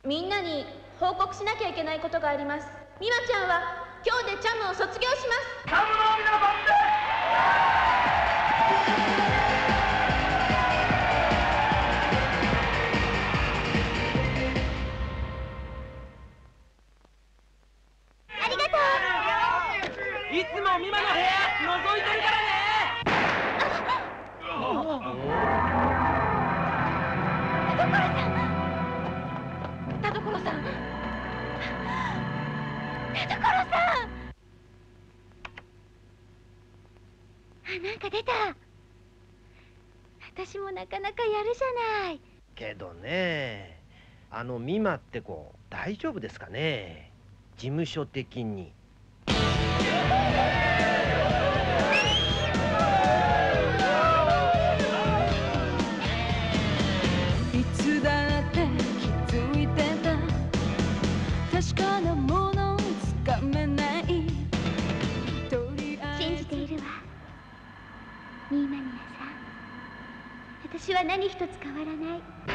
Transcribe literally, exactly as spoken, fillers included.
みんなに報告しなきゃいけないことがあります。美和ちゃんは今日でチャムを卒業します。 チャムの皆さんでありがとう。 いつも美馬の部屋覗いてるからね。 田所さん、田所さん、田所さん。あ、なんか出た。私もなかなかやるじゃない。 けどね、あの美馬って子大丈夫ですかね、事務所的に。 いつだって気づいてた、確かなものをつかめない。 信じているわ、ミーマニアさん。私は何一つ変わらない。